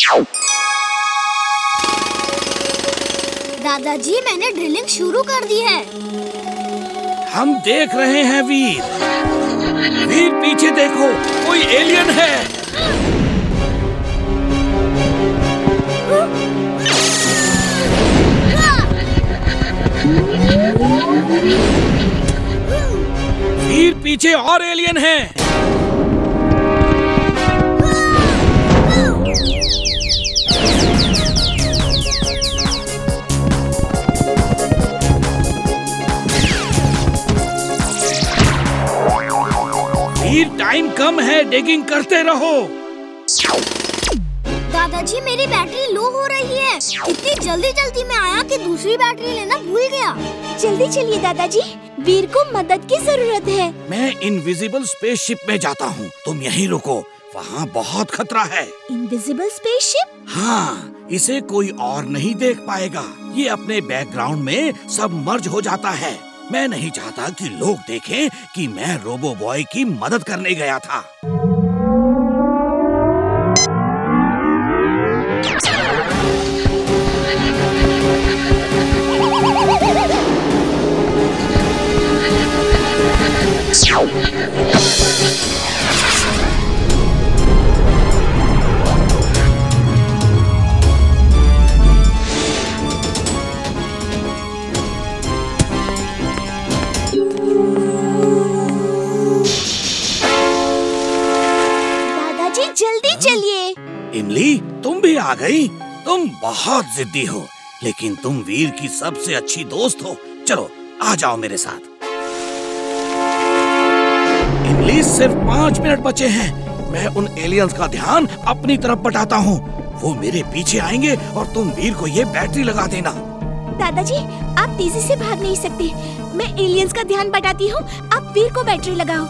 दादाजी, मैंने ड्रिलिंग शुरू कर दी है। हम देख रहे हैं वीर। वीर पीछे देखो, कोई एलियन है। वीर पीछे और एलियन है। वीर टाइम कम है, डिगिंग करते रहो। दादाजी, मेरी बैटरी लो हो रही है। इतनी जल्दी में आया कि दूसरी बैटरी लेना भूल गया। जल्दी चलिए दादाजी, वीर को मदद की जरूरत है। मैं इनविजिबल स्पेसशिप में जाता हूँ, तुम यहीं रुको, वहाँ बहुत खतरा है। Invisible spaceship? हाँ, इसे कोई और नहीं देख पाएगा। ये अपने बैकग्राउंड में सब मर्ज हो जाता है। मैं नहीं चाहता कि लोग देखें कि मैं रोबो बॉय की मदद करने गया था। जल्दी चलिए। इमली, तुम भी आ गई। तुम बहुत जिद्दी हो, लेकिन तुम वीर की सबसे अच्छी दोस्त हो। चलो आ जाओ मेरे साथ। इमली, सिर्फ 5 मिनट बचे हैं। मैं उन एलियंस का ध्यान अपनी तरफ बटाता हूँ। वो मेरे पीछे आएंगे और तुम वीर को ये बैटरी लगा देना। दादाजी, आप तेजी से भाग नहीं सकते। मैं एलियंस का ध्यान बटाती हूँ, आप वीर को बैटरी लगाओ।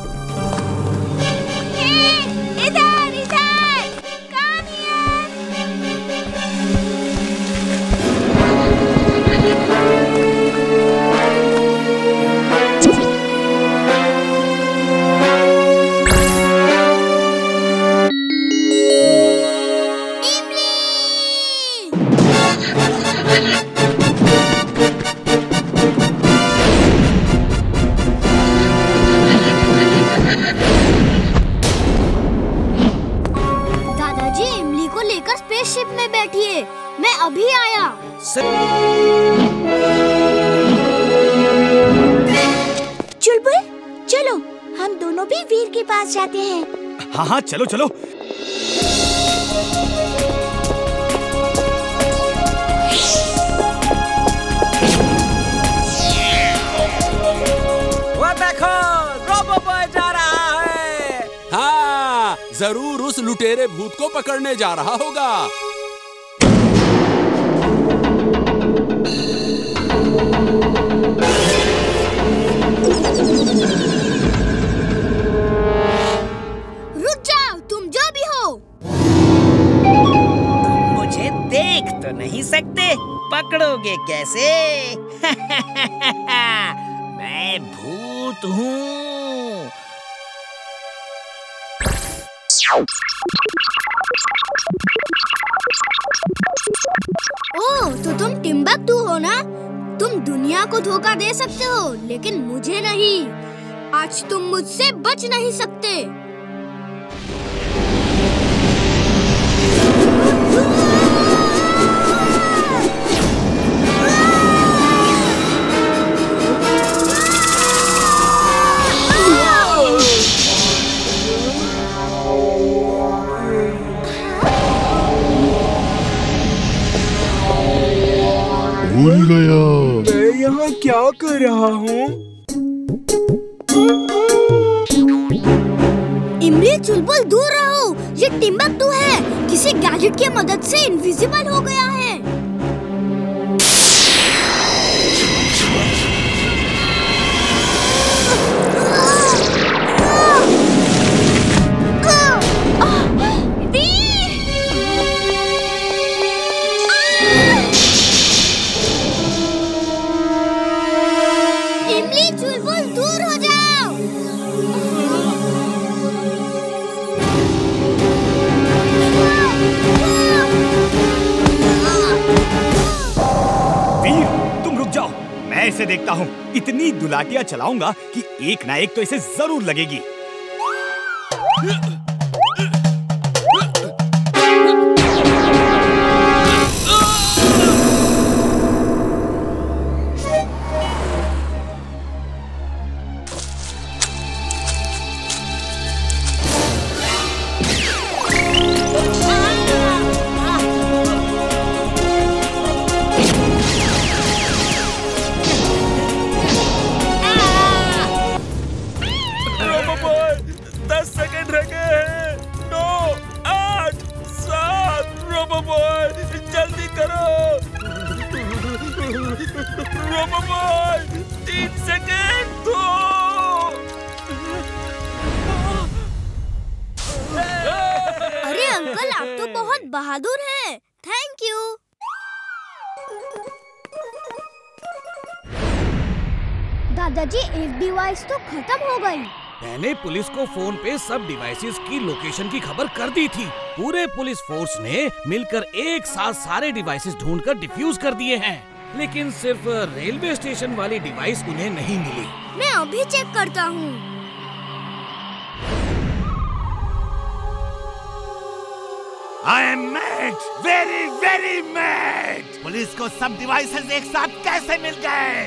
स्पेसशिप में बैठिए, मैं अभी आया। चुलबुल, चलो हम दोनों भी वीर के पास जाते हैं। हाँ हाँ, चलो चलो। वो देखो, रोबो बॉय जा रहा है। हाँ, जरूर उस लुटेरे भूत को पकड़ने जा रहा होगा। रुक जाओ, तुम जो भी हो। तुम मुझे देख तो नहीं सकते, पकड़ोगे कैसे? मैं भूत हूँ। ओह, तो तुम टिम्बकटू हो ना? तुम दुनिया को धोखा दे सकते हो, लेकिन मुझे नहीं। आज तुम मुझसे बच नहीं सकते। भूल गया। मैं यहाँ क्या कर रहा हूँ? इमली, चुलबुल, दूर रहो। ये टिम्बकटू है, किसी गैजेट की मदद से इनविजिबल हो गया है। देखता हूँ। इतनी दुलाटियाँ चलाऊंगा कि एक ना एक तो इसे जरूर लगेगी। अरे अंकल, आप तो बहुत बहादुर हैं। Thank you. दादाजी, एक डिवाइस तो खत्म हो गई। मैंने पुलिस को फोन पे सब डिवाइसेस की लोकेशन की खबर कर दी थी। पूरे पुलिस फोर्स ने मिलकर एक साथ सारे डिवाइसेस ढूंढकर डिफ्यूज कर दिए हैं, लेकिन सिर्फ रेलवे स्टेशन वाली डिवाइस उन्हें नहीं मिली। मैं अभी चेक करता हूँ। I am mad, very very mad। Police को सब डिवाइसेस एक साथ कैसे मिल गए?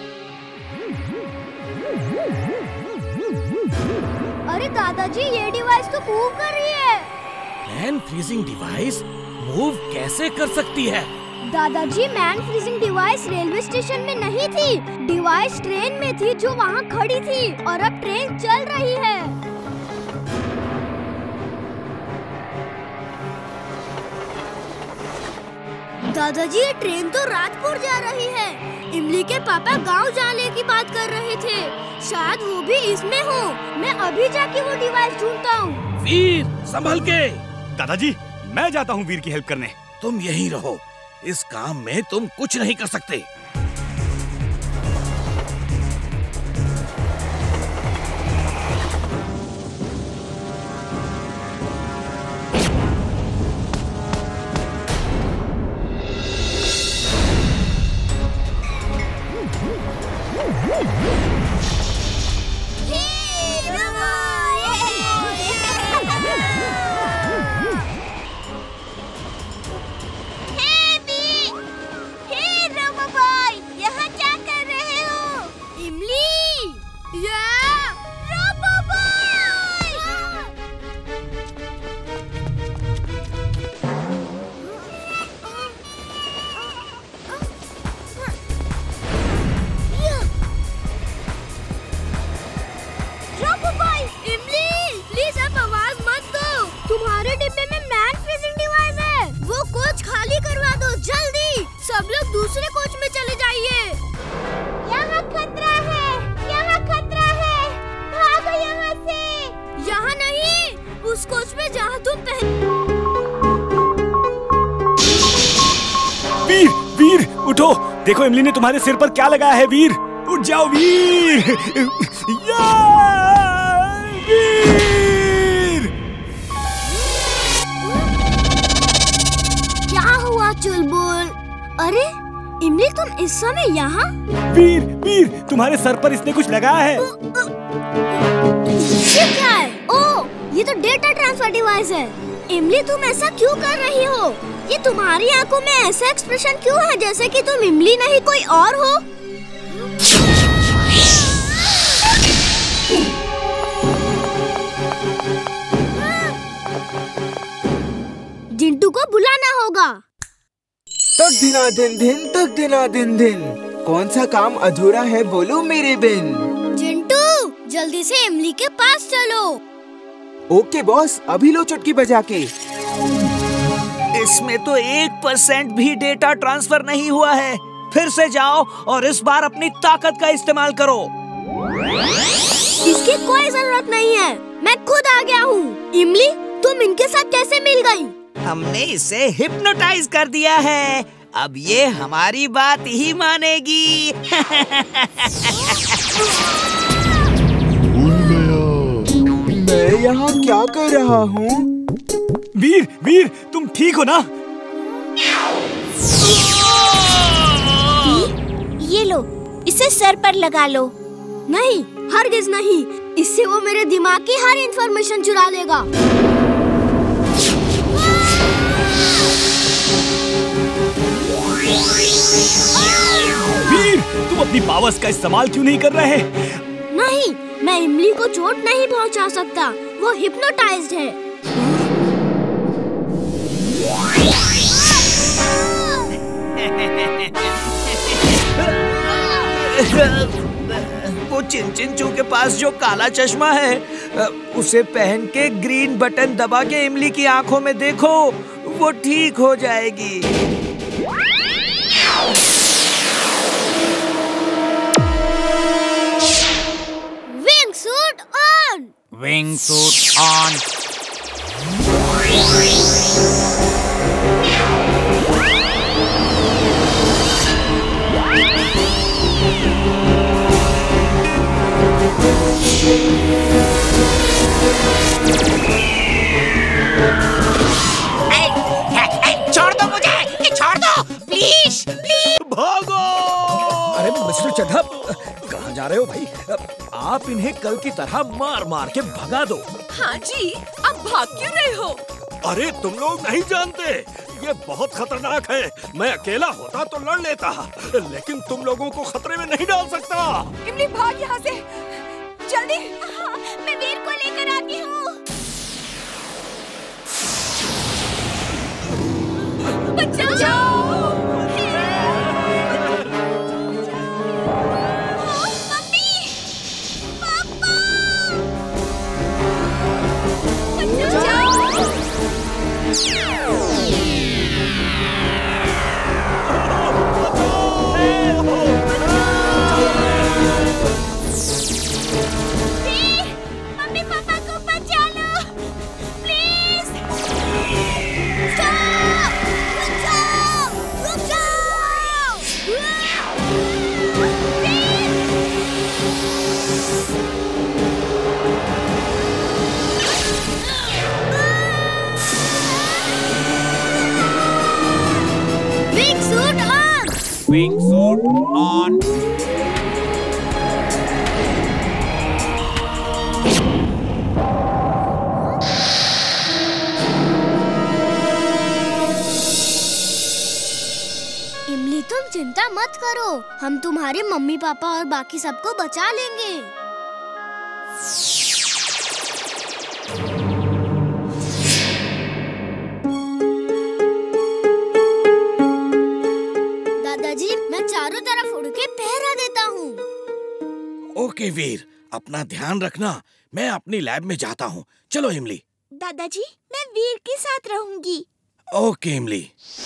अरे दादाजी, ये डिवाइस तो मूव कर रही है। मैन फ्रीजिंग डिवाइस मूव कैसे कर सकती है? दादाजी, man freezing device railway station में नहीं थी। डिवाइस ट्रेन में थी जो वहाँ खड़ी थी, और अब ट्रेन चल रही है। दादाजी, ये ट्रेन तो राजपुर जा रही है। इमली के पापा गांव जाने की बात कर रहे थे। शायद वो भी इसमें हो। मैं अभी जाके वो डिवाइस ढूंढता हूँ। वीर, संभल के। दादाजी, मैं जाता हूँ वीर की हेल्प करने। तुम यहीं रहो, इस काम में तुम कुछ नहीं कर सकते। दूसरे कोच में चले जाइए। यहाँ खतरा है, यहाँ खतरा है, भागो यहाँ से। यहाँ नहीं, उस कोच में जहाँ तुम वीर, वीर उठो, देखो इमली ने तुम्हारे सिर पर क्या लगाया है। वीर उठ जाओ वीर। वीर, क्या हुआ चुलबुल? अरे इमली, तुम इस समय यहाँ? वीर, वीर तुम्हारे सर पर इसने कुछ लगाया है। ये क्या है? ओह, ये तो डेटा ट्रांसफर डिवाइस है। इमली, तुम ऐसा क्यों कर रही हो? ये तुम्हारी आंखों में ऐसा एक्सप्रेशन क्यों है जैसे कि तुम इमली नहीं कोई और हो? जिंटू को बुलाना होगा। तक दिना दिन दिन, तक दिना दिन दिन। कौन सा काम अधूरा है बोलो मेरे बिन। जिंटू, जल्दी से इमली के पास चलो। ओके बॉस, अभी लो चुटकी बजा के। इसमें तो 1% भी डेटा ट्रांसफर नहीं हुआ है। फिर से जाओ और इस बार अपनी ताकत का इस्तेमाल करो। इसकी कोई जरूरत नहीं है, मैं खुद आ गया हूँ। इमली, तुम इनके साथ कैसे मिल गई? हमने इसे हिप्नोटाइज कर दिया है। अब ये हमारी बात ही मानेगी। मैं यहाँ क्या कर रहा हूँ? वीर, वीर तुम ठीक हो ना? ये लो, इसे सर पर लगा लो। नहीं, हरगिज नहीं। इससे वो मेरे दिमाग की हर इंफॉर्मेशन चुरा लेगा। वीर, तुम अपनी पावर्स का इस्तेमाल क्यों नहीं कर रहे? नहीं, मैं इमली को चोट नहीं पहुंचा सकता। वो हिप्नोटाइज्ड है। वो चिंचिंचू के पास जो काला चश्मा है, उसे पहन के ग्रीन बटन दबा के इमली की आंखों में देखो, वो ठीक हो जाएगी। Wing suit on. Wing suit on. छोड़ दो मुझे, छोड़ दो प्लीज प्लीज। भागो! अरे मिस्टर चड्ढा, कहाँ जा रहे हो भाई? आप इन्हें कल की तरह मार मार के भगा दो। हाँ जी, अब भाग क्यों रहे हो? अरे तुम लोग नहीं जानते, ये बहुत खतरनाक है। मैं अकेला होता तो लड़ लेता, लेकिन तुम लोगों को खतरे में नहीं डाल सकता। इमली भाग यहाँ से, जल्दी। मैं वीर को लेकर आती हूँ। बचाओ! मम्मी पापा को बचा लो, प्लीज। रुक जाओ। Wing suit on. Wing suit on. Imli, तुम चिंता मत करो, हम तुम्हारे मम्मी पापा और बाकी सबको बचा लेंगे। दादाजी, मैं चारों तरफ उड़ के पहरा देता हूँ। ओके वीर, अपना ध्यान रखना। मैं अपनी लैब में जाता हूँ। चलो इमली। दादाजी, मैं वीर के साथ रहूंगी। ओके इमली।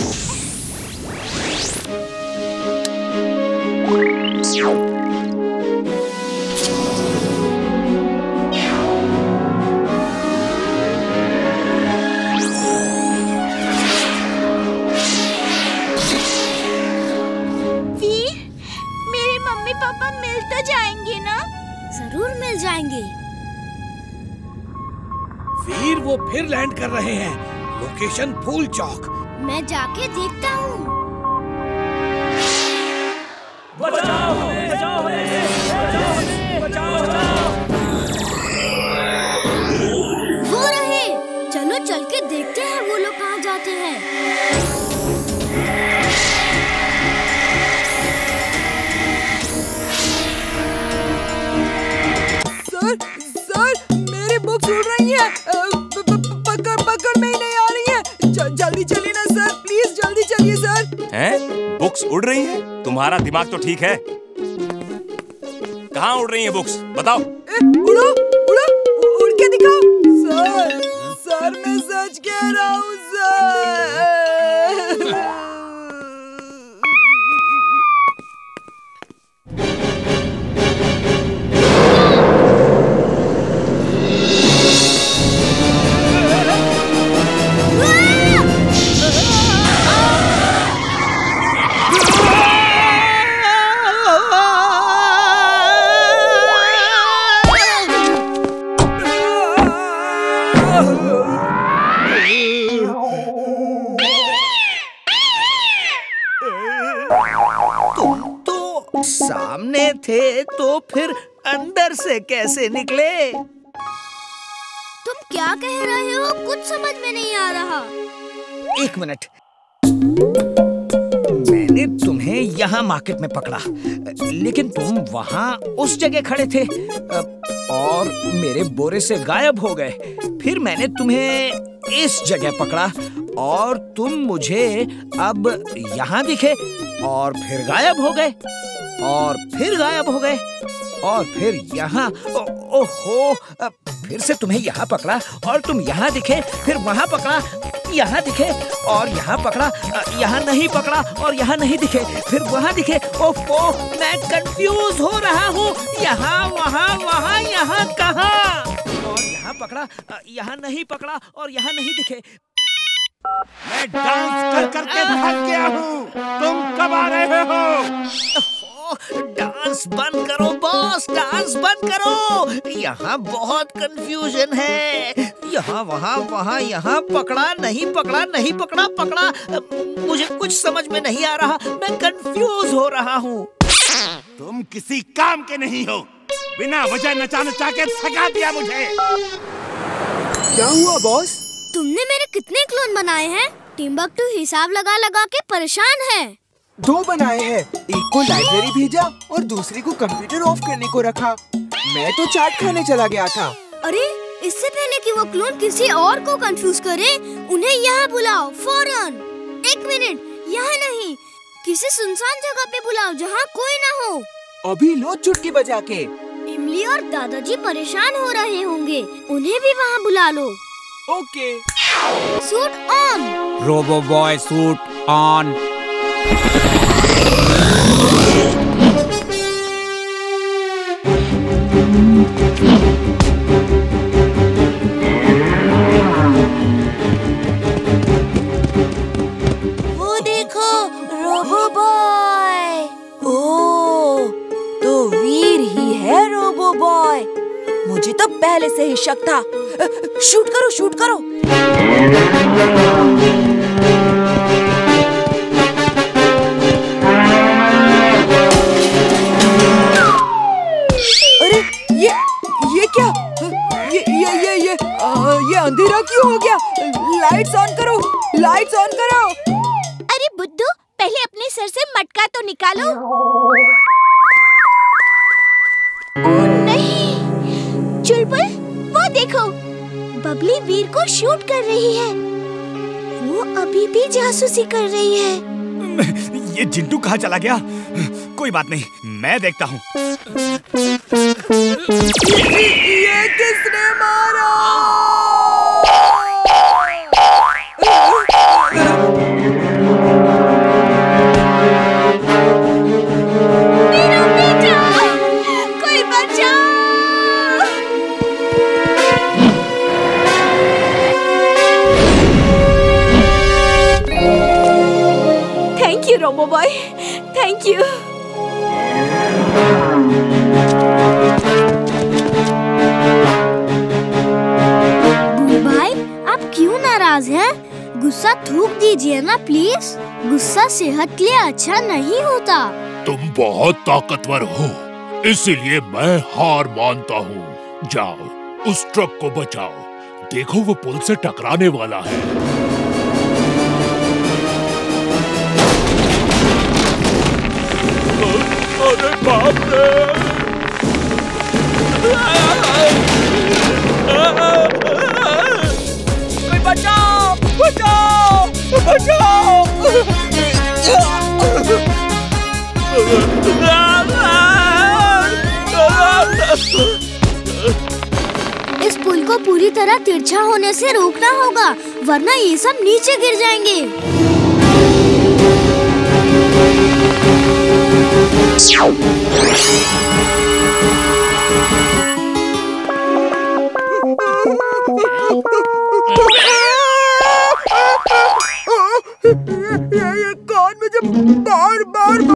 वीर, मेरे मम्मी पापा मिल तो जाएंगे ना? जरूर मिल जाएंगे। वीर, वो फिर लैंड कर रहे हैं। लोकेशन फूल चौक। मैं जाके देखता हूँ। बचाओ हमें, बचाओ हमें, बचाओ हमें, बचाओ, बचाओ। वो रहे, चलो चल के देखते हैं वो लोग कहाँ जाते हैं। सर, मेरी बुक्स उड़ रही हैं। पकड़ में ही नहीं आ रही हैं। जल्दी चलिए ना सर, प्लीज जल्दी चलिए सर। हैं? बुक्स उड़ रही हैं? तुम्हारा दिमाग तो ठीक है। कहाँ उड़ रही हैं बुक्स? बताओ। उड़ो, उड़ के दिखाओ। सर मैं सच कह रहा हूँ सर। सामने थे तो फिर अंदर से कैसे निकले? तुम क्या कह रहे हो? कुछ समझ में नहीं आ रहा। एक मिनट, मैंने तुम्हें यहाँ मार्केट में पकड़ा, लेकिन तुम वहाँ उस जगह खड़े थे और मेरे बोरे से गायब हो गए। फिर मैंने तुम्हें इस जगह पकड़ा और तुम मुझे अब यहाँ दिखे और फिर गायब हो गए और फिर गायब हो गए और फिर यहाँ। ओहो, फिर से तुम्हें यहाँ पकड़ा और तुम यहाँ दिखे, फिर वहाँ पकड़ा, यहाँ दिखे और यहाँ पकड़ा, यहाँ नहीं पकड़ा और यहाँ नहीं दिखे, फिर वहाँ दिखे। ओफो, मैं कंफ्यूज हो रहा हूँ। यहाँ वहाँ वहाँ यहाँ कहाँ? और यहाँ पकड़ा, यहाँ नहीं पकड़ा और यहाँ नहीं दिखे। मैं डांस कर करके थक गया हूँ। तुम कब आ रहे हो? डांस बंद करो बॉस, डांस बंद करो। यहाँ बहुत कंफ्यूजन है। यहाँ वहाँ वहाँ यहाँ पकड़ा नहीं पकड़ा, नहीं पकड़ा पकड़ा। मुझे कुछ समझ में नहीं आ रहा, मैं कंफ्यूज हो रहा हूँ। तुम किसी काम के नहीं हो। बिना वजह नचा नचा के थका दिया मुझे। क्या हुआ बॉस? तुमने मेरे कितने क्लोन बनाए हैं? टिम्बकटू हिसाब लगा लगा के परेशान है। 2 बनाए हैं, एक को लाइब्रेरी भेजा और दूसरी को कंप्यूटर ऑफ करने को रखा। मैं तो चाट खाने चला गया था। अरे, इससे पहले कि वो क्लोन किसी और को कंफ्यूज करे, उन्हें यहाँ बुलाओ फौरन। 1 मिनट, यहाँ नहीं, किसी सुनसान जगह पे बुलाओ जहाँ कोई ना हो। अभी लो चुटकी बजा के। इमली और दादाजी परेशान हो रहे होंगे, उन्हें भी वहाँ बुला लो। Okay. Suit on. Robo boy suit on. वो देखो, रोबो बॉय। ओह, तो वीर ही है रोबो बॉय। मुझे तो पहले से ही शक था। शूट करो, शूट करो। अरे ये क्या? ये अंधेरा क्यों हो गया? लाइट्स ऑन करो, लाइट्स ऑन करो। अरे बुड्ढू, पहले अपने सर से मटका तो निकालो। ओह नहीं, चुलबुल, वो देखो, बबली वीर को शूट कर रही है। वो अभी भी जासूसी कर रही है। ये जिंटू कहाँ चला गया? कोई बात नहीं, मैं देखता हूँ। ये किसने मारा? मेरा बेटा, कोई बचाओ! Thank you robo boy, thank you. भाई, आप क्यों नाराज हैं? गुस्सा थूक दीजिए ना प्लीज। गुस्सा सेहत के लिए अच्छा नहीं होता। तुम बहुत ताकतवर हो, इसीलिए मैं हार मानता हूँ। जाओ, उस ट्रक को बचाओ। देखो, वो पुल से टकराने वाला है। अरे बाप रे! कोई बचाओ, बचाओ, बचाओ! इस पुल को पूरी तरह तिरछा होने से रोकना होगा, वरना ये सब नीचे गिर जाएंगे। ये कौन मुझे बार बार